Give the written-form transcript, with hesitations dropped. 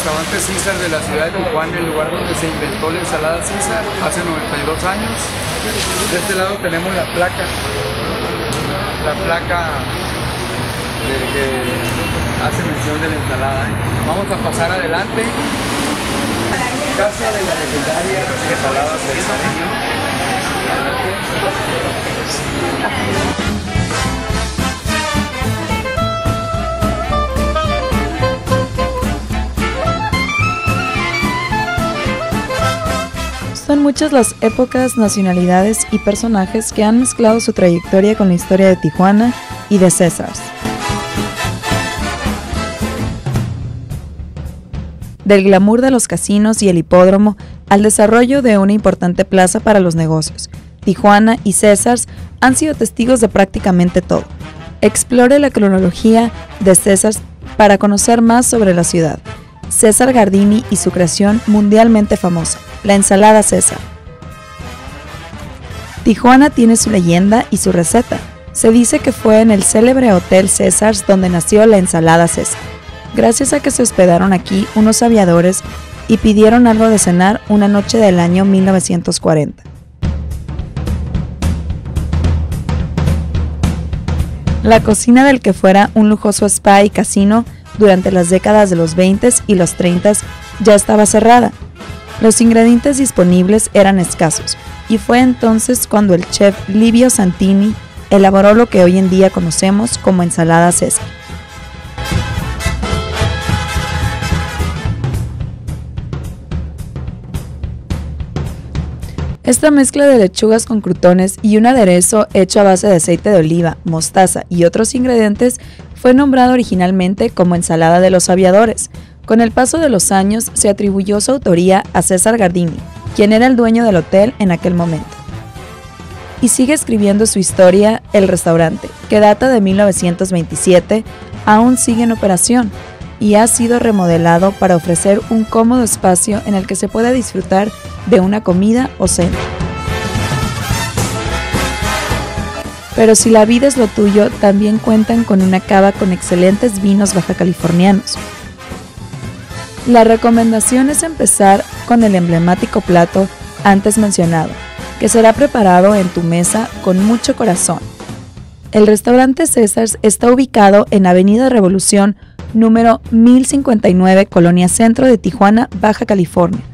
restaurante César de la ciudad de Tijuana, el lugar donde se inventó la ensalada César hace 92 años. De este lado tenemos la placa de que hace mención de la ensalada. Vamos a pasar adelante. Casa de la legendaria ensalada César. Son muchas las épocas, nacionalidades y personajes que han mezclado su trayectoria con la historia de Tijuana y de César's. Del glamour de los casinos y el hipódromo al desarrollo de una importante plaza para los negocios, Tijuana y César's han sido testigos de prácticamente todo. Explore la cronología de César's para conocer más sobre la ciudad. César Gardini y su creación mundialmente famosa, la ensalada César. Tijuana tiene su leyenda y su receta. Se dice que fue en el célebre Hotel César's donde nació la ensalada César, gracias a que se hospedaron aquí unos aviadores y pidieron algo de cenar una noche del año 1940. La cocina del que fuera un lujoso spa y casino durante las décadas de los 20 y los 30 ya estaba cerrada. Los ingredientes disponibles eran escasos y fue entonces cuando el chef Livio Santini elaboró lo que hoy en día conocemos como ensalada César. Esta mezcla de lechugas con crutones y un aderezo hecho a base de aceite de oliva, mostaza y otros ingredientes fue nombrado originalmente como ensalada de los aviadores. Con el paso de los años se atribuyó su autoría a César Gardini, quien era el dueño del hotel en aquel momento. Y sigue escribiendo su historia el restaurante, que data de 1927, aún sigue en operación y ha sido remodelado para ofrecer un cómodo espacio en el que se pueda disfrutar de una comida o cena. Pero si la vida es lo tuyo, también cuentan con una cava con excelentes vinos bajacalifornianos. La recomendación es empezar con el emblemático plato antes mencionado, que será preparado en tu mesa con mucho corazón. El restaurante César's está ubicado en Avenida Revolución, número 1059, Colonia Centro de Tijuana, Baja California.